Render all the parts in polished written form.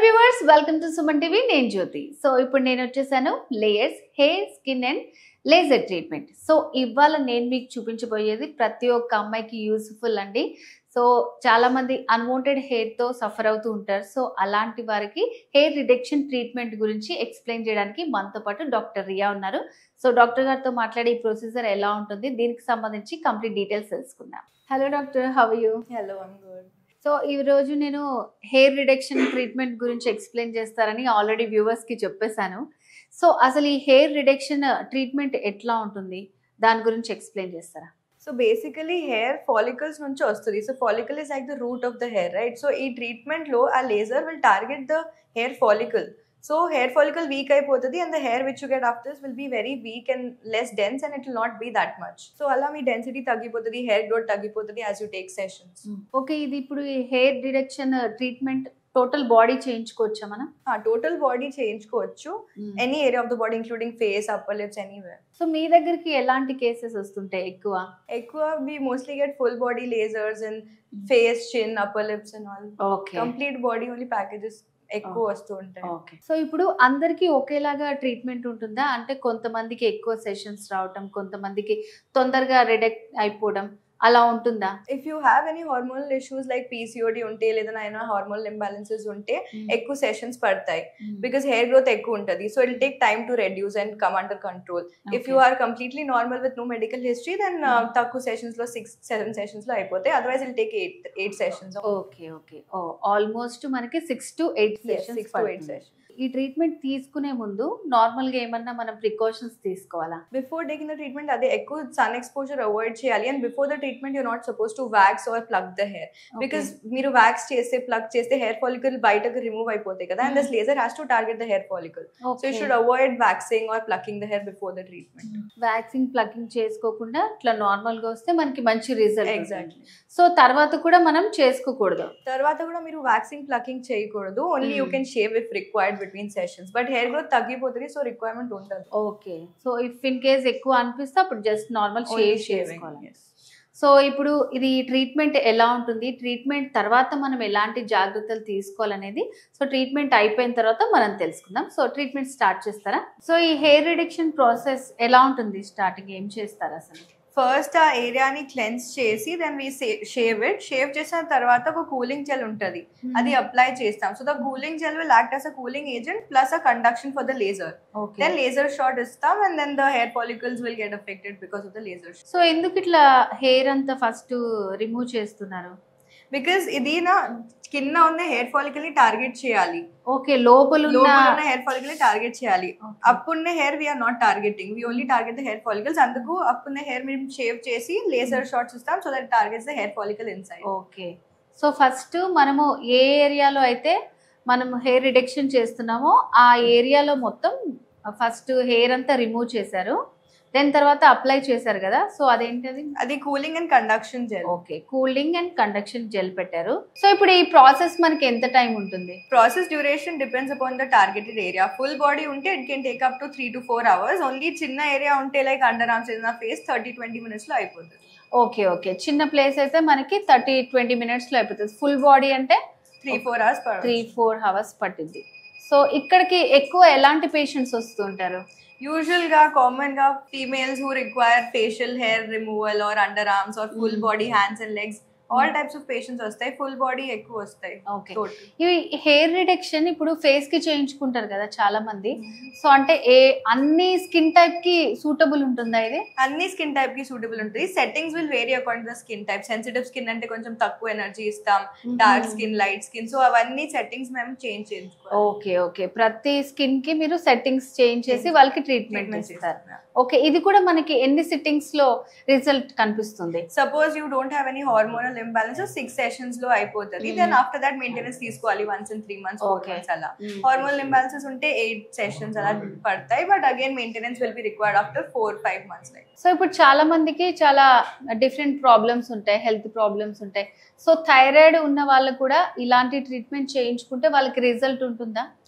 Viewers welcome to Suman TV నేను Jyothi. So ఇప్పుడు నేను వచ్చేసాను Layers hair skin and laser treatment. So ఇవాళ నేను మీకు చూపించబోయేది ప్రతి ఒక్క అమ్మాయికి యూస్ఫుల్ అండి. సో చాలా మంది అన్వాంటెడ్ హెయిర్తో సఫర్ అవుతూ ఉంటారు. సో అలాంటి వారికి హెయిర్ రిడక్షన్ ట్రీట్మెంట్ గురించి ఎక్స్ప్లెయిన్ చేయడానికి మనతో పాటు డాక్టర్ రియా ఉన్నారు. సో డాక్టర్ గారితో మాట్లాడే ఈ ప్రొసీజర్ ఎలా ఉంటుంది, దీనికి సంబంధించి కంప్లీట్ డీటెయిల్స్ తెలుసుకుందాం. Hello doctor, how are you? Hello, I'm good. So ఈ రోజు నేను హెయిర్ రిడక్షన్ ట్రీట్మెంట్ గురించి ఎక్స్ప్లెయిన్ చేస్తారని ఆల్రెడీ వ్యూవర్స్కి చెప్పేశాను. సో అసలు ఈ హెయిర్ రిడక్షన్ ట్రీట్మెంట్ ఎట్లా ఉంటుంది, దాని గురించి ఎక్స్ప్లెయిన్ చేస్తారా? సో బేసికలీ హెయిర్ ఫాలికల్స్ నుంచి వస్తుంది. So follicle is like the root of the hair, right? So ఈ ట్రీట్మెంట్లో uh laser will target the hair follicle. So hair follicle weak అయిపోతుంది and the hair which you get after this will be very weak and less dense and it will not be that much. So అలా మీ density తగ్గిపోతుంది, hair growth తగ్గిపోతుంది as you take sessions. Okay, ఇది ఇప్పుడు ఈ hair reduction treatment total body చేయించుకోవచ్చా మనం? Total body చేయించుకోవచ్చు, any area of the body including face, upper lips, anywhere. So మీ దగ్గరికి ఎలాంటి కేసెస్ వస్తుంటాయి ఎక్కువ? We mostly get full body lasers in face, chin, upper lips and all. Okay, Complete body only packages ఎక్కువ వస్తూ ఉంటాయి. Okay. So ఇప్పుడు అందరికీ ఒకేలాగా ట్రీట్మెంట్ ఉంటుందా? అంటే కొంతమందికి ఎక్కువ సెషన్స్ రావటం, కొంతమందికి తొందరగా రిడక్ట్ అయిపోవడం అలా ఉంటుందా? If you have any hormonal issues like PCOD ఉంటే లేదా ఏమైనా హార్మోనల్ ఇంబ్యాలెన్సెస్ ఉంటే ఎక్కువ సెషన్స్ పడతాయి బికాస్ హెయిర్ గ్రోత్ ఎక్కువ ఉంటుంది. So it take time to reduce and come under control. If you are completely normal with no medical history then తక్కువ sessions లో 6-7 సెషన్స్ లో అయిపోతాయి. Otherwise it'll take 8 sessions. Okay okay, almost మనకి 6 to 8 sessions. ఈ treatment తీసుకునే ముందు normal గా ఏమన్నా మనం ప్రికాషన్స్ తీసుకోవాలా? బిఫోర్ టేకింగ్ ద ట్రీట్మెంట్ అదే ఎక్కువ సన్ ఎక్స్పోజర్ అవాయిడ్ చేయాలి. And before the treatment you not suppose to wax or pluck the hair because మీరు వ్యాక్స్ చేస్తే ప్లగ్ చేస్తే హెయిర్ ఫాలికల్ బయటకు రిమూవ్ అయిపోతాయి కదా. And this laser has to target the hair follicle. So you should avoid waxing or plucking the hair before the treatment. Waxing plucking చేసుకోకుండా ఇట్లా normal గా వస్తే మనకి మంచి రిజల్ట్. ఎగ్జాక్ట్లీ. సో తర్వాత కూడా మనం చేసుకోకూడదు. తర్వాత కూడా మీరు వ్యాక్సింగ్ ప్లకింగ్ చేయకూడదు. Only you can shave if required between sessions. But hair growth తగ్గిపోతుంది, సో రిక్వైర్మెంట్ ఉంటుంది. Okay, so if in case ఎక్కువ అనిపిస్తే అప్పుడు జస్ట్ నార్మల్ షేవ్ చేసుకోవాలి. సో ఇప్పుడు ఇది ట్రీట్మెంట్ ఎలా ఉంటుంది, ట్రీట్మెంట్ తర్వాత మనం ఎలాంటి జాగ్రత్తలు తీసుకోవాలనేది సో ట్రీట్మెంట్ అయిపోయిన తర్వాత మనం తెలుసుకుందాం. సో ట్రీట్మెంట్ స్టార్ట్ చేస్తారా? సో ఈ హెయిర్ రిడక్షన్ ప్రాసెస్ ఎలా ఉంటుంది? స్టార్టింగ్ ఏం చేస్తారు అసలు? ఫస్ట్ ఆ ఏరియాని క్లెన్స్ చేసి దెన్ వి షేవ్ చేసిన తర్వాత ఒక కూలింగ్ జెల్ ఉంటుంది, అది అప్లై చేస్తాం. So the cooling gel will act as a cooling agent plus a conduction for the laser. Then laser shot ఇస్తాం and then the hair follicles will get affected because of the laser. So ఎందుకు ఇట్లా hair అంతా first remove చేస్తున్నారు? Because ఇది నా కింద ఉన్న hair follicle ని టార్గెట్ చేయాలి. ఓకే, లోపల ఉన్న హెయిర్ ఫాలికల్ ని టార్గెట్ చేయాలి. అప్పున్న hair we're not targeting, we only target the hair follicles. అందుకు అప్పున్న హెయిర్ మేము షేవ్ చేసి లేజర్ షాట్స్ ఇస్తాం so that targets the hair follicle inside. Okay, so first మనము ఏ ఏరియాలో అయితే మనం హెయిర్ రిడక్షన్ చేస్తున్నామో ఆ ఏరియాలో మొత్తం ఫస్ట్ హెయిర్ అంతా రిమూవ్ చేశారు, దెన్ తర్వాత అప్లై చేశారు కదా. సో అదేంటది? అది cooling and conduction gel. Okay, cooling and conduction gel పెట్టారు. సో ఇప్పుడు ఈ ప్రాసెస్ మనకి ఎంత టైం ఉంటుంది? Process duration depends upon the targeted area. Full body ఉంటే it can take up to 3 to 4 hours. Only చిన్న ఏరియా ఉంటే లైక్ అండర్ ఆర్మ్స్ ఏదైనా ఫేస్ 30-20 minutes లో అయిపోతుంది. ఓకే ఓకే, చిన్న ప్లేస్ అయితే మనకి 30-20 minutes లో అయిపోతుంది. ఫుల్ బాడీ అంటే 3-4 hours 3-4 hours పట్టింది. సో ఇక్కడికి ఎక్కువ ఎలాంటి పేషెంట్స్ వస్తుంటారు? యూజువల్ గా కామన్ గా females who require facial hair removal or under arms or full body hands and legs, all types of patients వస్తాయి. ఫుల్ బాడీ ఎక్కువ వస్తాయి. ఓకే, ఈ హెయిర్ రిడక్షన్ ఇప్పుడు ఫేస్ కి చేయించుకుంటారు కదా చాలా మంది. సో అంటే అన్ని స్కిన్ టైప్ కి సూటబుల్ ఉంటుందా ఇది? అన్ని స్కిన్ టైప్ కి సూటబుల్ ఉంటుంది. Settings will vary according the skin type. Sensitive skin అంటే కొంచెం తక్కువ ఎనర్జీ ఇస్తాం, dark skin, light skin, so అవన్నీ సెట్టింగ్స్ మేము చేంజ్ చేసుకోవాలి. ఓకే ఓకే, ప్రతి స్కిన్ కి మీరు సెట్టింగ్స్ చేంజ్ చేసి వాళ్ళకి ట్రీట్మెంట్ ఇస్తారు. ఓకే, ఇది కూడా మనకి ఎన్ని సిట్టింగ్స్ లో రిజల్ట్ కనిపిస్తుంది? Suppose you don't have any hormonal imbalance 6 sessions లో అయిపోతుంది. దెన్ ఆఫ్టర్ దట్ మెయింటెనెన్స్ తీసుకోవాలి once in 3 months 4 months అలా. హార్మోనల్ ఇంబ్యాలెన్సెస్ ఉంటే 8 సెషన్స్ అలా పడతాయి. But again maintenance will be required after 4-5 months. So ఇప్పుడు చాలా మందికి చాలా డిఫరెంట్ ప్రాబ్లమ్స్ ఉంటాయి, హెల్త్ ప్రాబ్లమ్స్ ఉంటాయి. సో థైరాయిడ్ ఉన్న వాళ్ళకు కూడా ఇలాంటి ట్రీట్మెంట్ చేయించుకుంటే వాళ్ళకి రిజల్ట్ ఉంటుందా?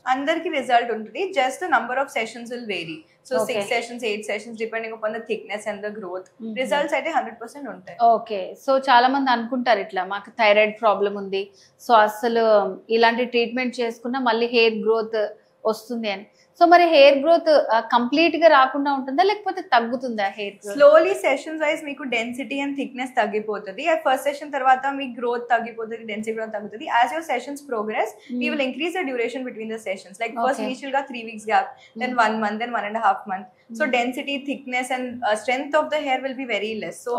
అందరికి రిజల్ట్ ఉంటుంది, just the number of sessions will vary. So Okay. 6 sessions, 8 sessions depending upon the thickness and the growth. Results అయితే 100% ఉంటాయి. ఓకే, సో చాలా మంది అనుకుంటారు ఇట్లా మాకు థైరాయిడ్ ప్రాబ్లం ఉంది, సో అసలు ఇలాంటి ట్రీట్మెంట్ చేసుకున్నా మళ్ళీ హెయిర్ గ్రోత్ వస్తుంది అని. సో మరి హెయిర్ గ్రోత్ కంప్లీట్ గా రాకుండా ఉంటుందా లేకపోతే తగ్గుతుందా hair growth? Slowly sessions wise మీకు డెన్సిటీ అండ్ థిక్నెస్ తగ్గిపోతుంది. ఫస్ట్ సెషన్ తర్వాత మీ గ్రోత్ తగ్గిపోతుంది, డెన్సిటీ కూడా తగ్గుతుంది. As your sessions progress we will increase the duration between the sessions. Like first initial గా 3 weeks gap, then 1 month, then 1.5 months. So density, thickness and strength of the hair will be very less. So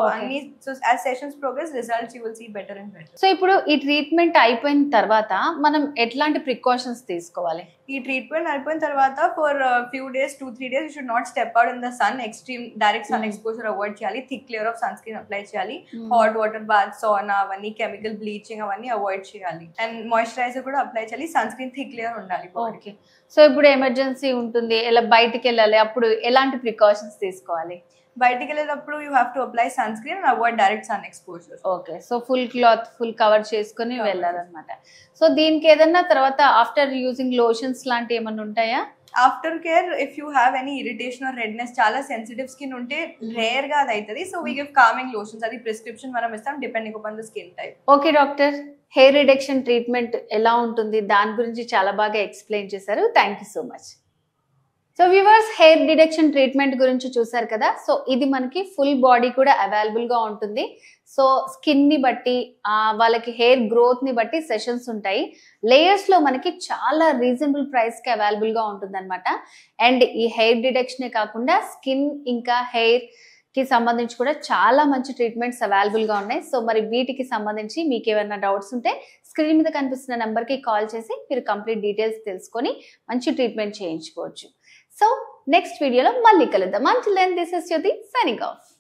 as sessions progress, results you will see better and better. So ఇప్పుడు ఈ treatment అయిపోయిన తర్వాత మనం ఎట్లాంటి precautions తీసుకోవాలి? ఈ treatment అయిపోయిన తర్వాత for few days, 2-3 days, you should not step out in the sun. Extreme direct sun exposure avoid చేయాలి. Thick layer of sunscreen apply చేయాలి. హాట్ వాటర్ బాత్, సోనా అవన్నీ, కెమికల్ బ్లీచింగ్ అవన్నీ avoid చేయాలి. And moisturiser కూడా apply చేయాలి. Sunscreen thick layer ఉండాలి. Okay, so ఇప్పుడు emergency ఉంటుంది, ఇలా బయటికి వెళ్ళాలి, అప్పుడు ఎలాంటి ప్రికాషన్స్ తీసుకోవాలి? బయటికి వెళ్ళేటప్పుడు you have to apply sunscreen and avoid direct sun exposure. Okay, so full cloth full cover చేసుకుని వెళ్ళాలన్నమాట. సో దీనికి ఏదన్నా తర్వాత ఆఫ్టర్ యూజింగ్ లోషన్స్ లాంటివి ఏమన్నా ఉంటాయా? After care if you have any irritation or redness, చాలా సెన్సిటివ్ స్కిన్ ఉంటే రేర్ గా అది అవుతుంది. So we give calming lotions, అది ప్రిస్క్రిప్షన్ మనం ఇస్తాం depending upon the skin type. Okay doctor, hair reduction treatment ఎలా ఉంటుంది దాని గురించి చాలా బాగా ఎక్స్ప్లెయిన్ చేశారు. Thank you so much. So viewers, hair deduction treatment గురించి చూసారు కదా. సో ఇది మనకి ఫుల్ బాడీ కూడా అవైలబుల్ గా ఉంటుంది. సో స్కిన్ ని బట్టి వాళ్ళకి హెయిర్ గ్రోత్ ని బట్టి సెషన్స్ ఉంటాయి. లేయర్స్ లో మనకి చాలా రీజనబుల్ ప్రైస్ కి అవైలబుల్ గా ఉంటుంది అనమాట. అండ్ ఈ హెయిర్ డిడక్షన్ కాకుండా స్కిన్ ఇంకా హెయిర్ కి సంబంధించి కూడా చాలా మంచి ట్రీట్మెంట్స్ అవైలబుల్ గా ఉన్నాయి. సో మరి వీటికి సంబంధించి మీకు ఏమైనా డౌట్స్ ఉంటే స్క్రీన్ మీద కనిపిస్తున్న నెంబర్ కి కాల్ చేసి మీరు కంప్లీట్ డీటెయిల్స్ తెలుసుకొని మంచి ట్రీట్మెంట్ చేయించుకోవచ్చు. సో నెక్స్ట్ వీడియోలో మళ్ళీ కలుద్దాం. Until then, this is Jyoti signing off.